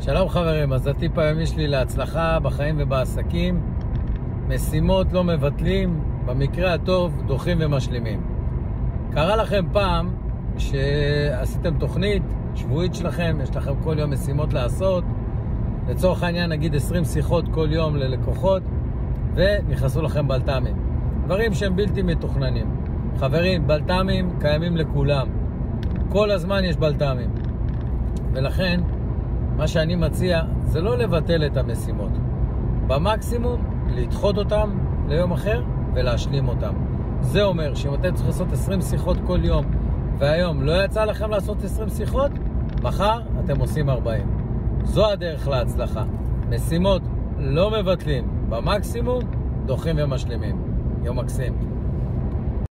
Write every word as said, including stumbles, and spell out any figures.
שלום חברים, אז הטיפ היומי שלי להצלחה בחיים ובעסקים: משימות לא מבטלים, במקרה הטוב דוחים ומשלימים. קרה לכם פעם שעשיתם תוכנית שבועית שלכם, יש לכם כל יום משימות לעשות, לצורך העניין נגיד עשרים שיחות כל יום ללקוחות, ונכנסו לכם בלת"מים, דברים שהם בלתי מתוכננים. חברים, בלת"מים קיימים לכולם, כל הזמן יש בלת"מים, ולכן מה שאני מציע זה לא לבטל את המשימות, במקסימום לדחות אותם ליום אחר ולהשלים אותם. זה אומר שאם אתם צריכים לעשות עשרים שיחות כל יום והיום לא יצא לכם לעשות עשרים שיחות, מחר אתם עושים ארבעים. זו הדרך להצלחה. משימות לא מבטלים, במקסימום דוחים ומשלימים. יום מקסים.